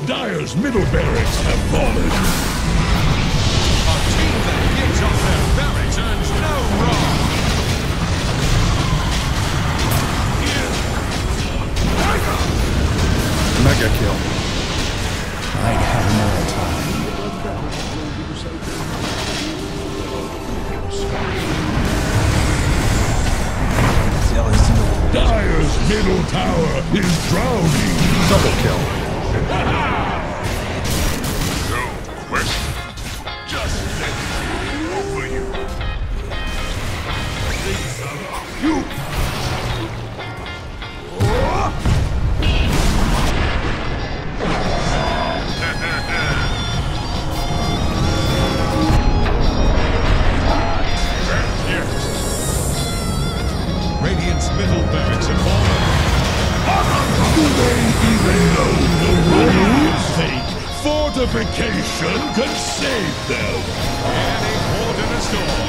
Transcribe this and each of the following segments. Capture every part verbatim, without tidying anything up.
Dire's middle barracks have fallen. A team that gives up their barracks earns no wrong. Mega kill. I'd have more time. Dire's middle tower is drowning. Double kill. No question. Just let me offer you. You. Radiant's middle barracks have fallen. Do they even know the rules? Think fortification can save them. Any port in a storm.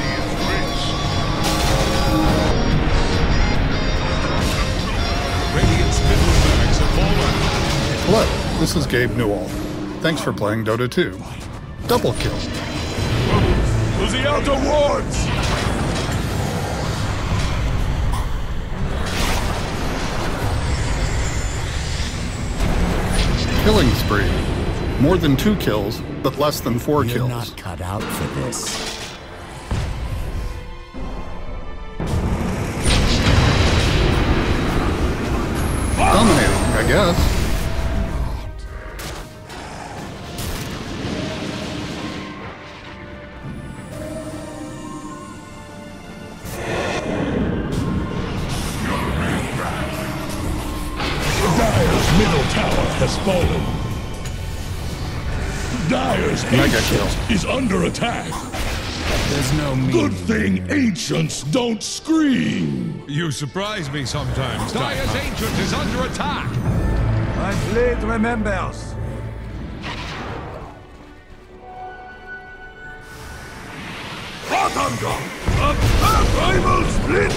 Radiant's middle barracks have fallen. Hello, this is Gabe Newell. Thanks for playing Dota two. Double kill. To the outer wards! Killing spree. More than two kills, but less than four You're kills. not cut out for this. Dominating, I guess. Dire's middle tower has fallen. Dire's Mega ancient is under attack. There's no meaning. Good thing ancients don't scream. You surprise me sometimes. Dire's ancient is under attack. My blade remembers. Ratanga! A primal split!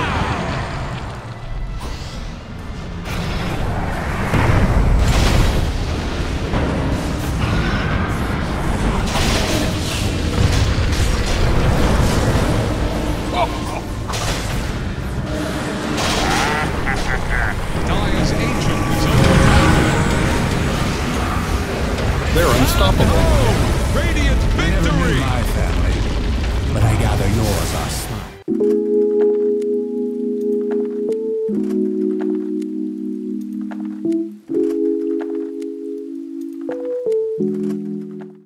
Dire's ancient is under They're unstoppable. Oh! Radiant Never knew victory! my family, but I gather yours are slime.